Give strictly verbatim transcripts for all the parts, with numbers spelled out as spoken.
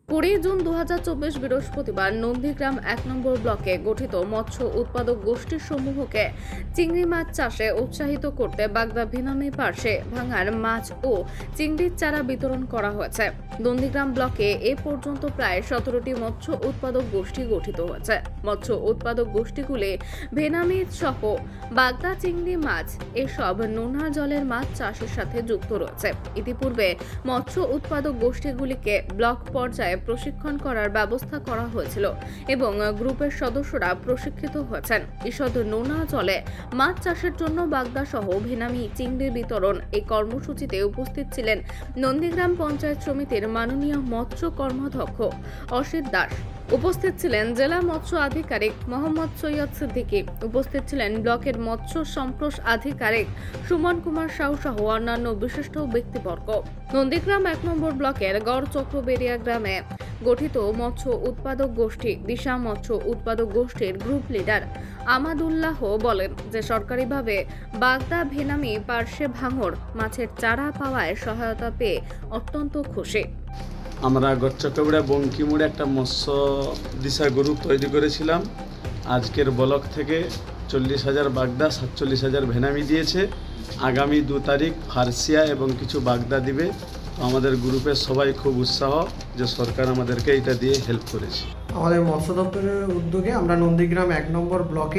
কুড়ি জুন দু হাজার চব্বিশ বৃহস্পতিবার নন্দীগ্রাম এক নম্বর ব্লকে গঠিত মৎস্য উৎপাদক গোষ্ঠীর সমূহকে চিংড়ি মাছ চাষে উৎসাহিত করতে বাগদা ভিনামি পার্শ্বে ভাঙার মাছ ও চিংড়ির চারা বিতরণ করা হয়েছে। নন্দীগ্রাম ব্লকে এ পর্যন্ত প্রায় সতেরোটি মৎস্য উৎপাদক গোষ্ঠী গঠিত হয়েছে। মৎস্য উৎপাদক গোষ্ঠীগুলি ভেনামি সহ বাগদা চিংড়ি মাছ এসব নোনা জলের মাছ চাষের সাথে যুক্ত রয়েছে। ইতিপূর্বে মৎস্য উৎপাদক গোষ্ঠীগুলিকে ব্লক পর্যায়ে প্রশিক্ষণ করার ব্যবস্থা করা হয়েছিল এবং গ্রুপের সদস্যরা প্রশিক্ষিত হয়েছেন। ঈষৎ নোনা জলে মাছ চাষের জন্য বাগদা সহ ভেনামি চিংড়ি বিতরণ এই কর্মসূচিতে উপস্থিত ছিলেন নন্দীগ্রাম পঞ্চায়েত সমিতির মাননীয় মৎস্য কর্মাধ্যক্ষ অসিত দাস। উপস্থিত ছিলেন জেলা মৎস্য আধিকারিক মোহাম্মদ সৈয়দ সিদ্দিকী। উপস্থিত ছিলেন ব্লকের মৎস্য সম্প্রস আধিকারিক সুমন কুমার সাউ সহ অন্যান্য বিশিষ্ট ব্যক্তিবর্গ। নন্দীগ্রাম এক নম্বর ব্লকের গড় চক্রবেড়িয়া গ্রামে গঠিত মৎস্য উৎপাদক গোষ্ঠী দিশা মৎস্য উৎপাদক গোষ্ঠীর গ্রুপ লিডার আমাদুল্লাহ বলেন যে সরকারিভাবে বাগদা ভেনামি পার্শ্বে ভাঙর মাছের চারা পাওয়ায় সহায়তা পেয়ে অত্যন্ত খুশি। আমরা গচ্চকবড়া বঙ্কিমুড়ে একটা মৎস্য দিশা গ্রুপ তৈরি করেছিলাম। আজকের ব্লক থেকে চল্লিশ হাজার বাগদা সাতচল্লিশ হাজার ভেনামি দিয়েছে। আগামী দু তারিখ ফার্সিয়া এবং কিছু বাগদা দিবে। আমাদের গ্রুপের সবাই খুব উৎসাহ যে সরকার আমাদেরকে এটা দিয়ে হেল্প করেছে। আমাদের মৎস্য দপ্তরের উদ্যোগে আমরা নন্দীগ্রাম এক নম্বর ব্লকে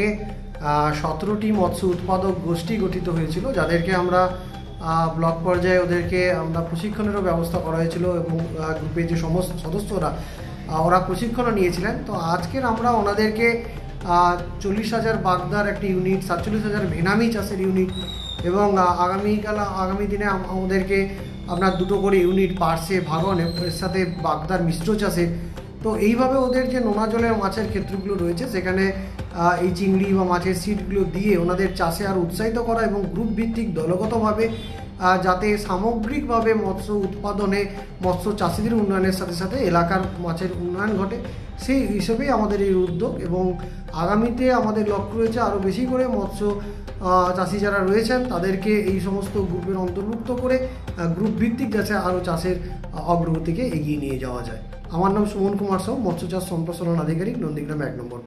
সতেরোটি মৎস্য উৎপাদক গোষ্ঠী গঠিত হয়েছিল, যাদেরকে আমরা ব্লক পর্যায়ে ওদেরকে আমরা প্রশিক্ষণেরও ব্যবস্থা করা হয়েছিল এবং গ্রুপের যে সমস্ত সদস্যরা ওরা প্রশিক্ষণও নিয়েছিলেন। তো আজকের আমরা ওনাদেরকে চল্লিশ হাজার বাগদার একটা ইউনিট, সাতচল্লিশ হাজার ভেনামি চাষের ইউনিট এবং আগামীকাল আগামী দিনে আমাদেরকে আপনার দুটো করে ইউনিট পার্সে ভাগন এর সাথে বাগদার মিশ্র চাষের। তো এইভাবে ওদের যে নোনা জলের মাছের ক্ষেত্রগুলো রয়েছে সেখানে এই চিংড়ি বা মাছের সিটগুলো দিয়ে ওনাদের চাষে আর উৎসাহিত করা এবং গ্রুপ ভিত্তিক দলগতভাবে যাতে সামগ্রিকভাবে মৎস্য উৎপাদনে মৎস্য চাষিদের উন্নয়নের সাথে সাথে এলাকার মাছের উন্নয়ন ঘটে, সেই হিসেবেই আমাদের এই উদ্যোগ। এবং আগামীতে আমাদের লক্ষ্য রয়েছে আরও বেশি করে মৎস্য চাষি যারা রয়েছেন তাদেরকে এই সমস্ত গ্রুপের অন্তর্ভুক্ত করে গ্রুপ ভিত্তিক যাতে আরও চাষের অগ্রগতিকে এগিয়ে নিয়ে যাওয়া যায়। আমার নাম সুমন কুমার সাউ, মৎস্য চাষ সম্প্রসারণ আধিকারিক, নন্দীগ্রাম এক নম্বর।